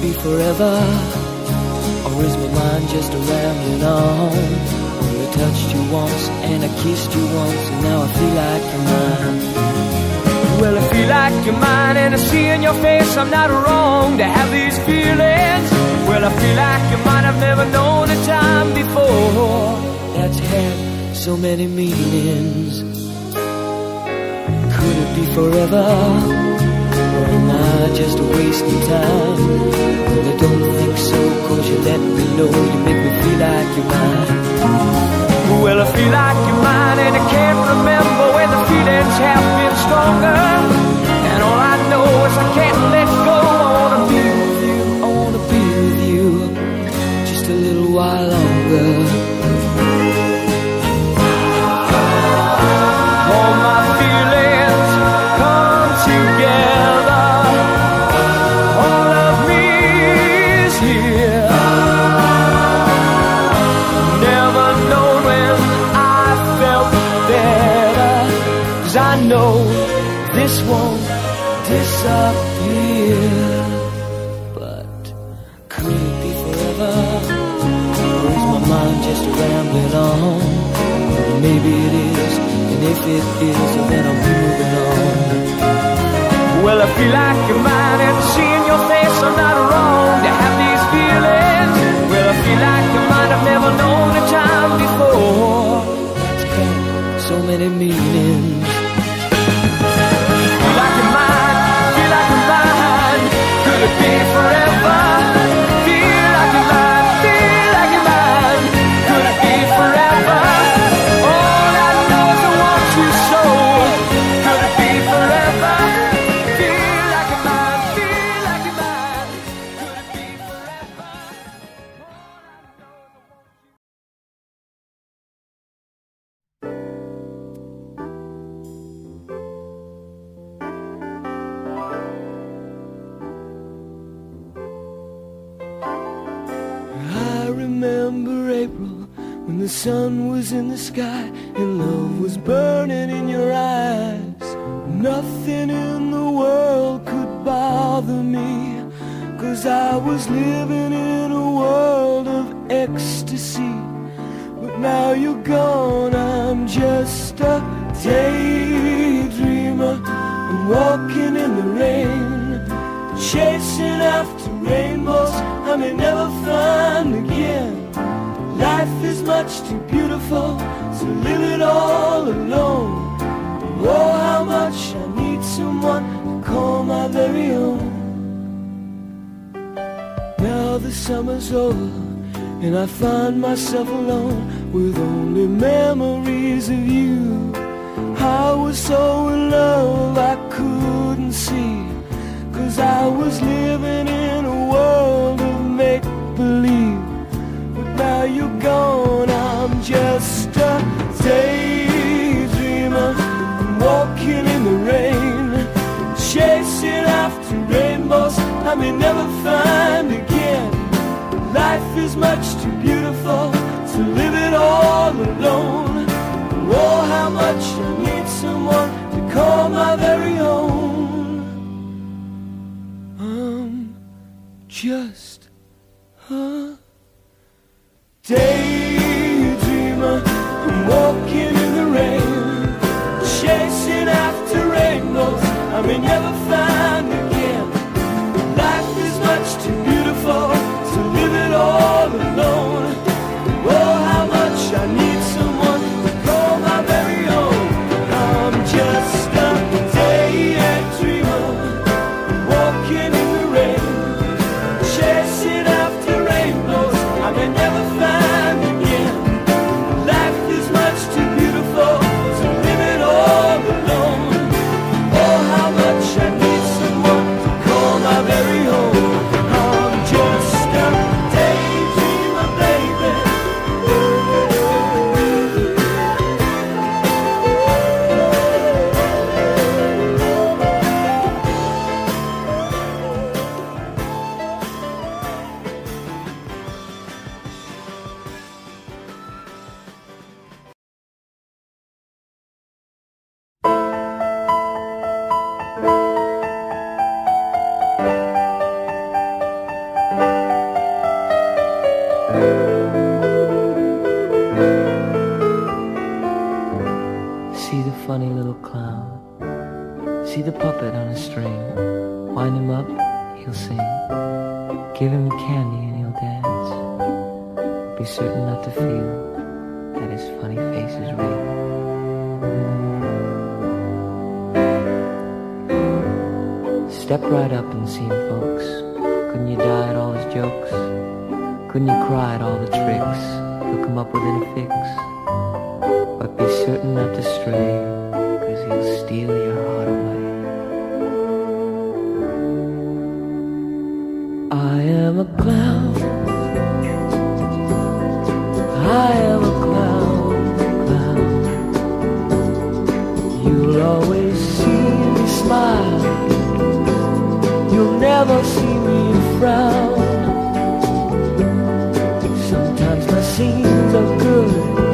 be forever, or is my mind just a rambling on? Well, I touched you once and I kissed you once, and now I feel like you're mine. Well, I feel like you're mine, and I see in your face I'm not wrong to have these feelings. Well, I feel like you're mine, I've never known a time before that's had so many meanings. Could it be forever, or am I just wasting time? Well, I don't think so, 'cause you let me know, you make me feel like you're mine. Well, I feel like you're mine, and I can't remember when the feelings have been stronger. And all I know is I can't let go. I wanna be with you, I wanna be with you just a little while longer. All my feelings come together, all of me is here. Never known when I felt better, 'cause I know this won't disappear. But could it be forever, or is my mind just rambling on? Well, maybe it is, and if it is, then I'll be moving on. Well, I feel like you're mine, and seeing your face I'm not wrong to have these feelings. Well, I feel like you're mine, I've never known a time before that's had so many meanings. Feel like you're mine, feel like you're mine. Could it be forever? Feel like you're mine, feel like you're mine. Could it be forever? All I know is I want you so. Could it be forever? Feel like you're mine, feel like you're mine. Could it be forever? I remember April, when the sun was in the sky and love was burning in your eyes. Nothing in the world could bother me, 'cause I was living in a world of ecstasy. But now you're gone, I'm just a daydreamer. I'm walking in the rain, chasing after rainbows I may never find again. Life is much too beautiful to live it all alone. Oh, how much I need someone to call my very own. Now the summer's over, and I find myself alone with only memories of you. I was so in love I couldn't see, 'cause I was living in a world of make-believe. But now you're gone, I'm just a daydreamer. I'm walking in the rain, chasing after rainbows I may never find again. Life is much too beautiful to live it all alone. Oh, how much I need someone to call my very own. I'm just a daydreamer. I'm walking in the rain, chasing after rainbows I may never find again. Life is much too beautiful to live it all alone. Oh, how much I need someone to call my very own. I'm just a daydreamer, walking in the rain, chasing after rainbows I may never find again. Life is much too beautiful to live it all alone. Oh, how much I See the funny little clown, see the puppet on a string. Wind him up, he'll sing. Give him candy and he'll dance. Be certain not to feel that his funny face is real. Step right up and see him, folks. Couldn't you die at all his jokes? Couldn't you cry at all the tricks he'll come up with in a fix? But be certain not to stray, 'cause he'll steal your heart away. I am a clown, I am a clown, clown. You'll always see me smile, you'll never see me frown. Sometimes my scenes are good,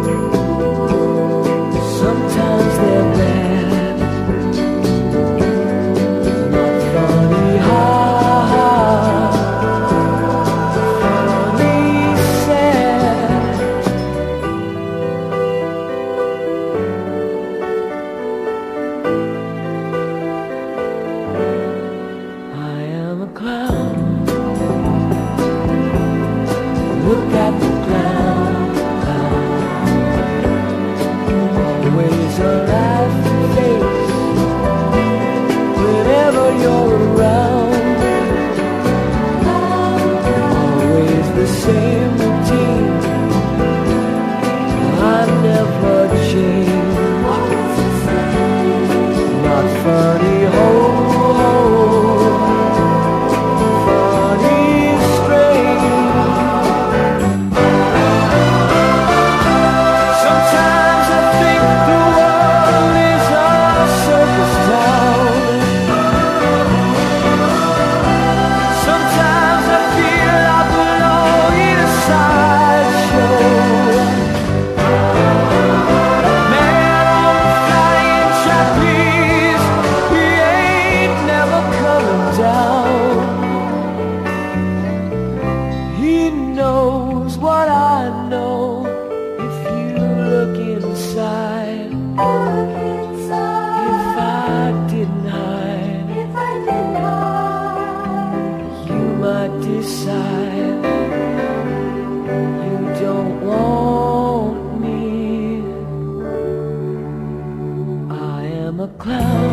sometimes they're bad. Not funny, ha ha, funny, sad. I am a clown. Look at the clown, clown. Always a laughing face whenever you're around. Always the same routine, I never change. Not funny, ho ho, funny, strange. Sometimes I think the world is a circus town. Sometimes I feel I belong in a sideshow. Man on the flying trapeze, he ain't never coming down. He knows what I know. If you look inside, if I didn't hide, you might decide you don't want me. I am a clown,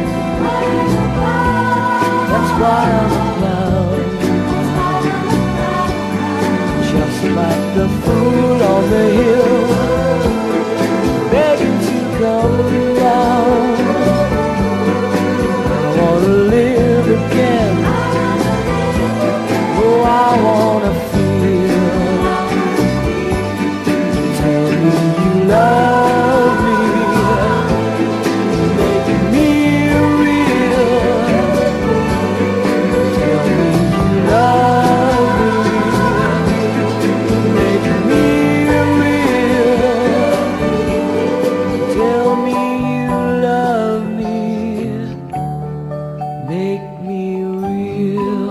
that's why I'm a clown. Just like the fool on the hill, begging to come down. I wanna live again, oh I wanna feel. Tell me you love me, make me real. Tell me you love me, make me real. Tell me you love me, make me real.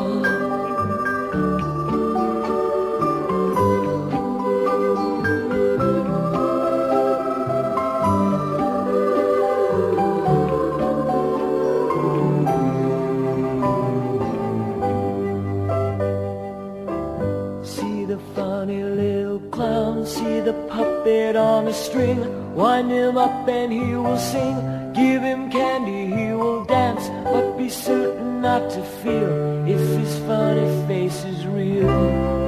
See the funny little clown, see the puppet on a string. Wind him up and he will sing. Give him candy, he will dance. But be certain not to feel if his funny face is real.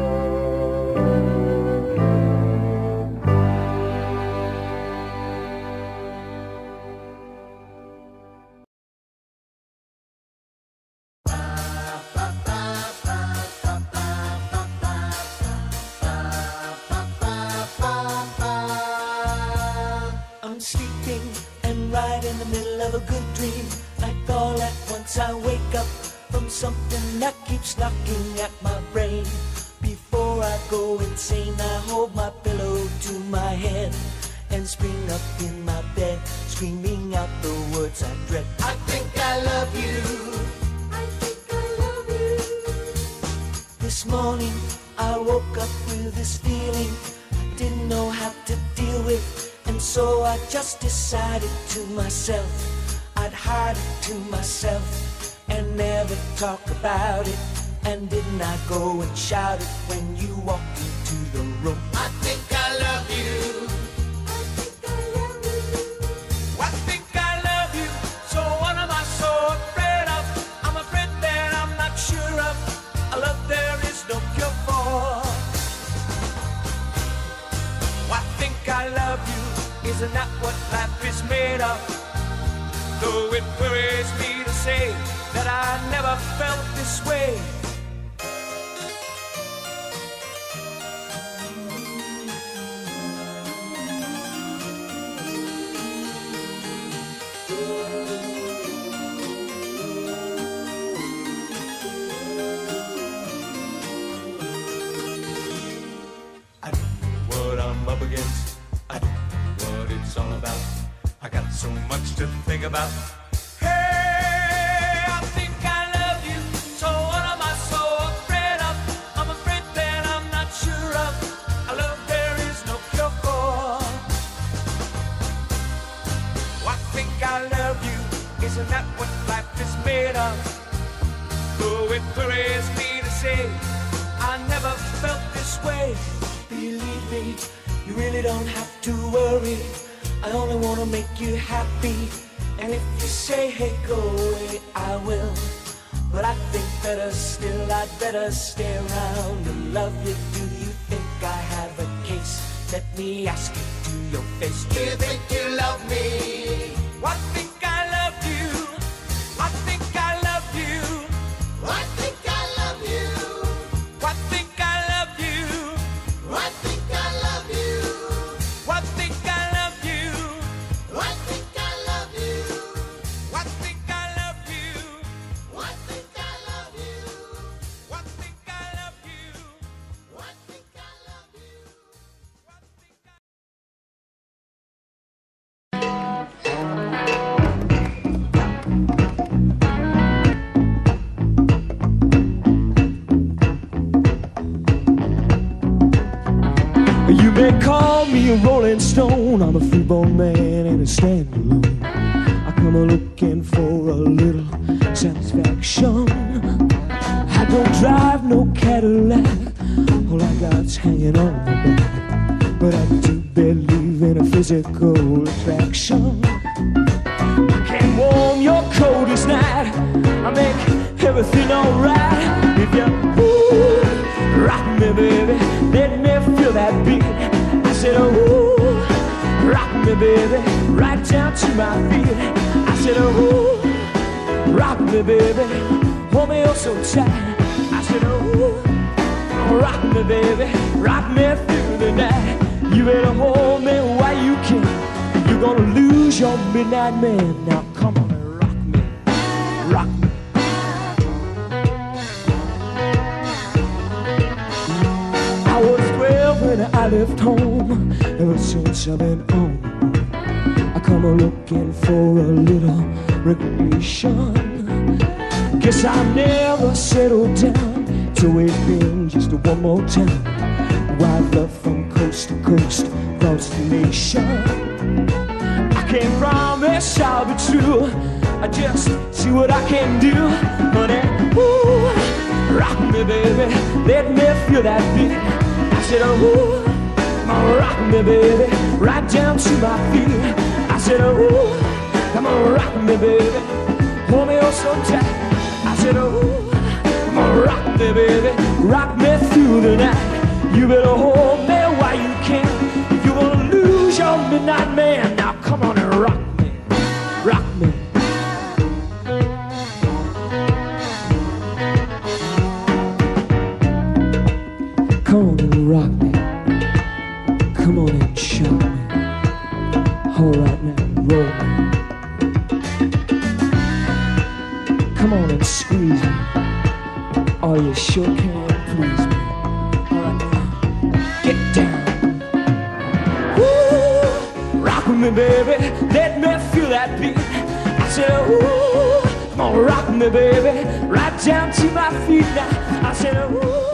I'm sleeping and right in the middle of a good dream. Like all at once I wake up from something that keeps knocking at my brain. Before I go insane, I hold my pillow to my head and spring up in my bed, screaming out the words I dread. I think I love you. I think I love you. This morning I woke up with this feeling I didn't know how to deal with, and so I just decided to myself I'd hide it to myself and never talk about it. And didn't I go and shout it when you walked into the room? I think I love you. I think I love you. I think I love you. So what am I so afraid of? I'm afraid that I'm not sure of a love there is no cure for. I think I love you. Isn't that what life is made of? Though it worries me to say that I never felt this way. I don't know what I'm up against. I don't know what it's all about. I got so much to think about. Hey, I think I love you. So what am I so afraid of? I'm afraid that I'm not sure of a love there is no cure for. I think I love you. Isn't that what life is made of? Though it worries me to say I never felt this way. Believe me, you really don't have to worry. I only want to make you happy. And if you say, hey, go away, I will. But I think better still, I'd better stay around and love you. Do you think I have a case? Let me ask you to your face. Do you think you love me? I think I love you. I think I love you. I think I love you. I think I love you. I think I love you. I think I love you. I think I love you. I think I love you. I think I love you. I think I love you. I think I love you. You may call me a rolling stone. I'm a freeborn man and a stand alone. I come looking for a little satisfaction. I don't drive no Cadillac. All I got's hanging on my back. But I do believe in a physical attraction. I can warm your coldest night. I make everything alright. If you rock me, baby, let me feel that beat. I said, ooh, rock me, baby, right down to my feet. I said, ooh, rock me, baby, hold me oh so tight. I said, ooh, rock me, baby, rock me through the night. You better hold me while you can. You're gonna lose your midnight man. Now come on and rock me, rock me. I was 12 when I left home. Ever since I've been on the road, I come looking for a little recreation. Guess I'll never settle down till we've been just one more time. Wild love from coast to coast, across the nation. I can't promise I'll be true. I just see what I can do. Honey, ooh, rock me, baby, let me feel that beat. I said, ooh, come on, rock me, baby, right down to my feet. I said, ooh, come on, rock me, baby, hold me oh so tight. I said, ooh, come on, rock me, baby, rock me through the night. You better hold me while you can. If you wanna lose your midnight man, now come on and rock me, rock me. Come on and rock me. Come on and shout me. All right now, roll me. Come on and squeeze me. Oh, you sure can please me. All right now, get down. Woo, rock with me, baby. Let me feel that beat. I said, ooh, come on, rock me, baby. Right down to my feet now. I said, ooh.